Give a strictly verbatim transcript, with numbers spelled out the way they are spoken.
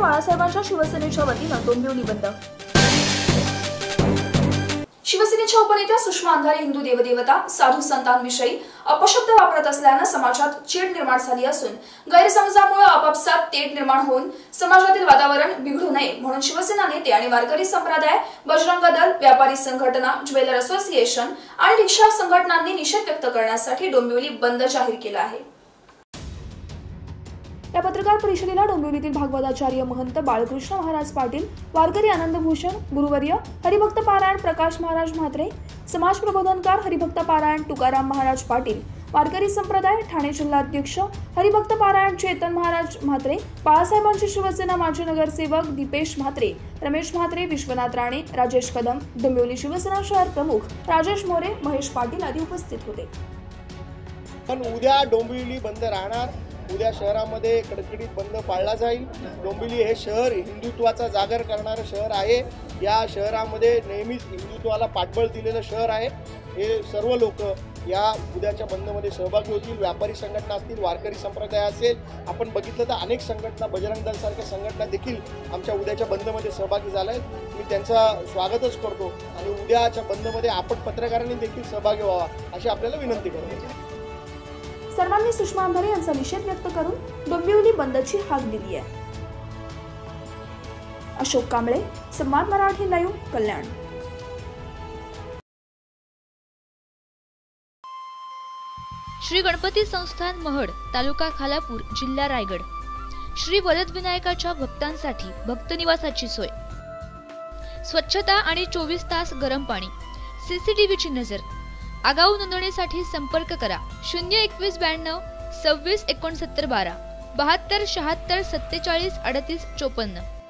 बाळासाहेबांच्या शिवसेनेच्या वतीनं डोंबिवली बंद। शिवसेनेच्या उपनेत्या सुषमा अंधारे हिंदू देवदेवता साधू संतांविषयी अपशब्द वापरत असल्याने समाजात चीड निर्माण झाली असून गैरसमजामुळे आपापसात तेढ निर्माण होऊन समाजातील वातावरण बिघडू नये म्हणून शिवसेना नेते आणि वारकरी संप्रदाय, बजरंग दल, व्यापारी संघटना, ज्वेलर असोसिएशन आणि रिक्षा संघटनांनी निषेध व्यक्त करण्यासाठी डोंबिवली बंद जाहीर केला आहे। या पत्रकार परिषदेला डोंबिवलीतील भागवताचार्य महंत बाळकृष्ण महाराज पाटील, वारकरी आनंदभूषण गुरुवर्य हरिभक्त पारायण प्रकाश महाराज म्हात्रे, समाज प्रबोधनकार हरिभक्त पारायण तुकाराम महाराज पाटील, वारकरी संप्रदाय ठाणे जिल्हाध्यक्ष हरिभक्त पारायण चेतन महाराज म्हात्रे, बाळासाहेबांची शिवसेना माजी नगरसेवक दीपेश म्हात्रे, रमेश म्हात्रे, विश्वनाथ राणे, राजेश कदम, डोंबिवली शिवसेना शहर प्रमुख राजेश मोरे, महेश पाटील आदी उपस्थित होते। पण उद्या डोंबिवली बंद राहणार। उद्या शहरामध्ये कडकडीत बंद पाळला जाईल। डोंबिवली हे शहर हिंदुत्वाचा जागर करणारं शहर आहे। या शहरामध्ये नेहमीच हिंदुत्वाला पाठबळ दिलेलं शहर आहे। हे सर्व लोक या उद्याच्या बंदमध्ये सहभागी होतील। व्यापारी संघटना असतील, वारकरी संप्रदाय असेल, आपण बघितलं तर अनेक संघटना, बजरंग दल सारख्या संघटना देखील आमच्या उद्याच्या बंदमध्ये सहभागी झाल्या आहेत। मी त्यांचं स्वागतच करतो आणि उद्याच्या बंदमध्ये आपण पत्रकारांनी देखील सहभागी व्हावा अशी आपल्याला विनंती करतो। सर्वांनी सुषमा अंधारे यांचा निषेध व्यक्त करून डोंबिवली बंदची हाक दिली आहे। अशोक कांबळे, संवाद मराठी लाईव्ह, कल्याण। श्री गणपती संस्थान महड, तालुका खालापूर, जिल्हा रायगड। श्री वरदविनायकाच्या भक्तांसाठी भक्त निवासाची सोय, स्वच्छता आणि चोवीस तास गरम पाणी, सीसीटीव्हीची नजर। आगाऊ नोंदणीसाठी संपर्क करा शून्य एकवीस ब्याण्णव सव्वीस एकोणसत्तर बारा बहात्तर शहात्तर सत्तेचाळीस अडतीस चोपन्न।